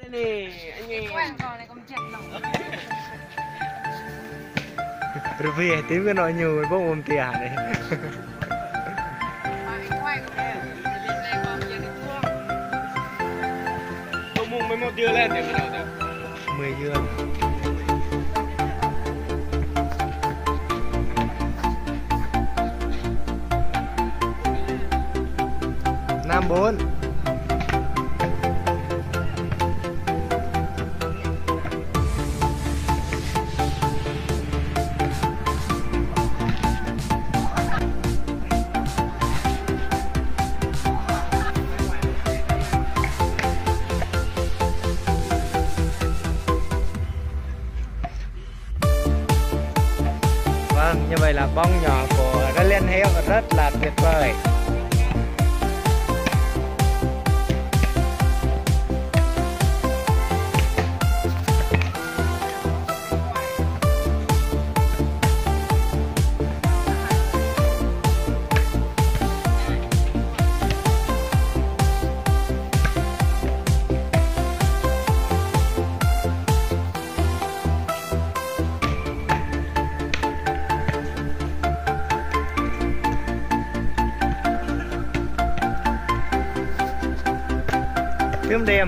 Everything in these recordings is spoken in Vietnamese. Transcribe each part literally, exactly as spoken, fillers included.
nè anh em rồi về tím cái nồi nhiều bốc ôm tiền này tôi mua mấy một dưa lên để bắt đầu thôi mười dưa năm bốn vâng, như vậy là bóng nhỏ của cái liên hiệp rất là tuyệt vời. Phim đêm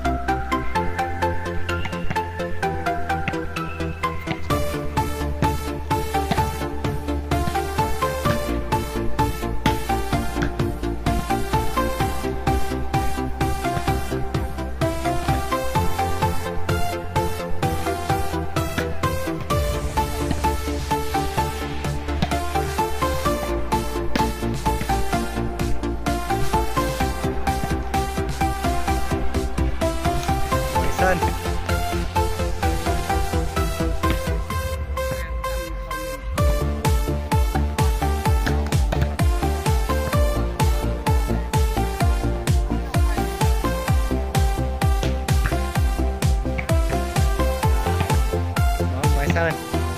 Sơn đó, Ngoại Sơn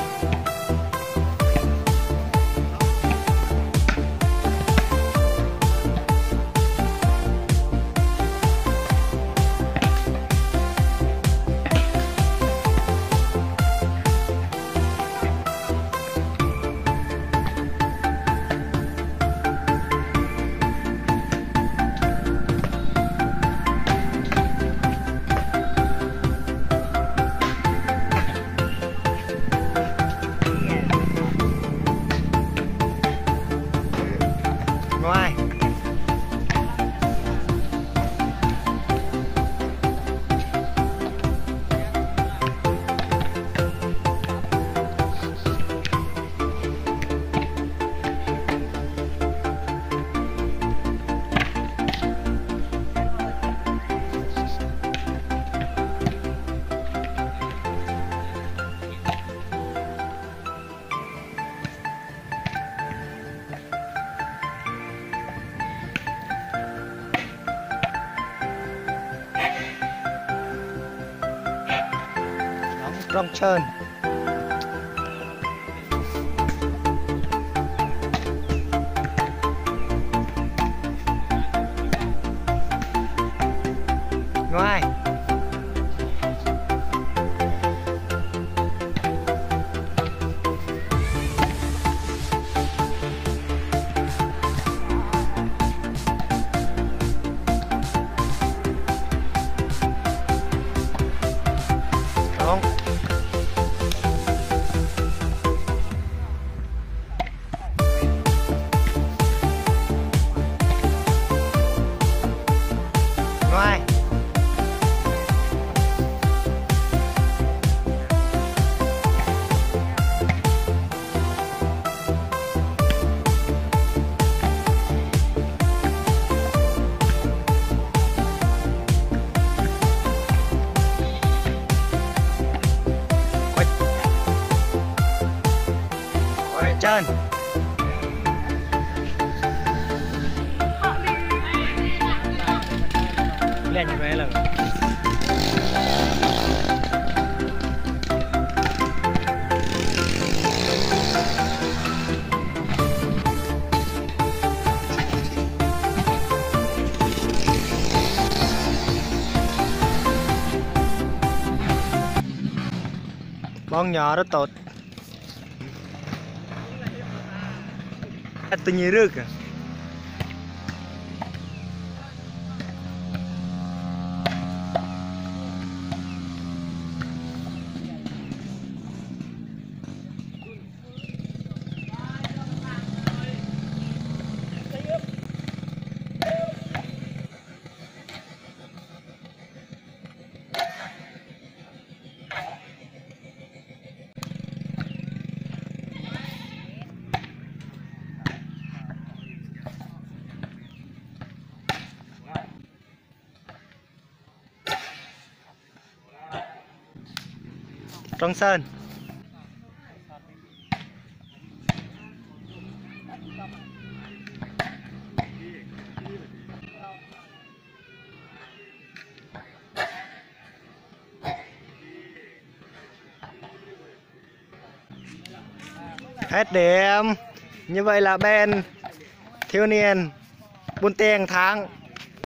ngoài Rong Trơn ngoài không ngoài Trơn lên như vậy là bong nhỏ rất tốt tự nhiên rực trong sơn hết điểm. Như vậy là bên thiếu niên Buôn Tiền thắng.